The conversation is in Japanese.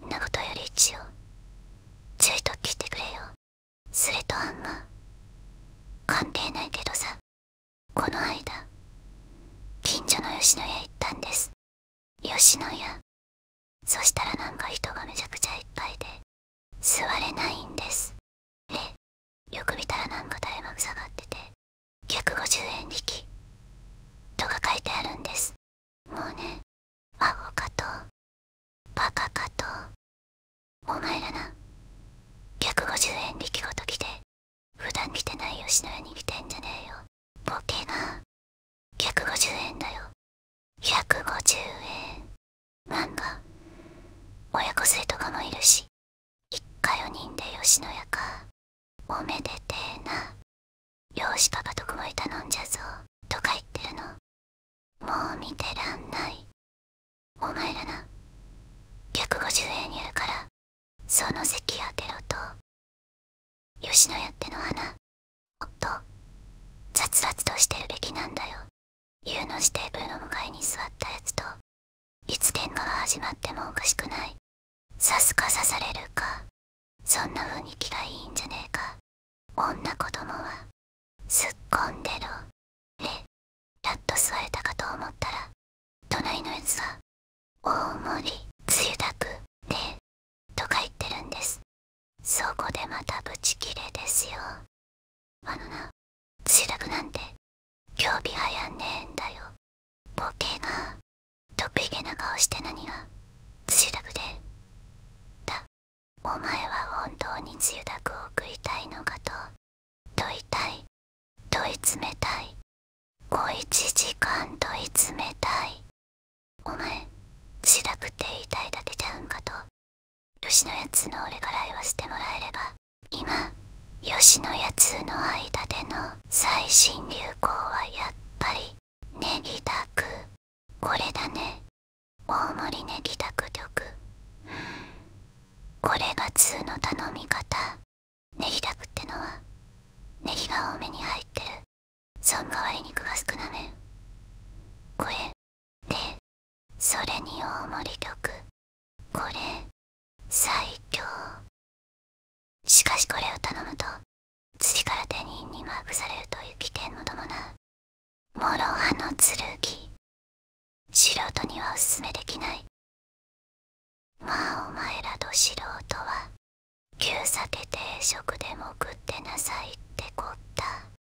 なことより一応ちょいと聞いてくれよ。それとあんま関係ないけどさ、この間近所の吉野家行ったんです。吉野家。そしたらなんか人がめちゃくちゃいっぱいで座れないんです。で、よく見たらなんか垂れ幕下がってて150円引きとか書いてあるんです。もうね、アホかとバカかと、お前らな、150円引きごときで普段来てない吉野家に来てんじゃねえよ。ボケが150円だよ。150円。なんか親子連れとかもいるし、一家4人で吉野家か。おめでてえな。よしパパ特盛頼んじゃぞとか言ってるの。もう見てらんない。お前らな、150円やるからその席当てろと。吉野家ってのはな、もっと雑々としてるべきなんだよ。Uの指定部の向かいに座ったやつといつ喧嘩が始まってもおかしくない。刺すか刺されるか、そんな風に気がいいんじゃねえか。女子供はすっこんでろ。で、やっと座れたかと思ったら隣のやつが大盛りつゆだくでとか言ってるんです。そこでまたブチギレですよ。あのな、つゆだくなんて興味はやんねえんだよ。ボケが得意げな顔して何がつゆだくでだ。お前は本当につゆだくを食いたいのかと問いたい。問い詰めたい。小一時間問い詰めたい。お前つゆだくって言いたいだけちゃうんかと。吉野家通の俺から言わせてもらえれば、今吉野家通の間での最新流行はやっぱりネギダク。これだね。大盛りネギダク玉。これが通の頼み方。ネギダクってのはネギが多めに入ってる。そん代わり肉が少なめ。これで、それに大盛り玉。これ最強。しかしこれを頼むと次から店員にマークされるという危険も伴う諸刃の剣。素人にはおすすめできない。まあお前らど素人は牛酒定食でも食ってなさいってこった。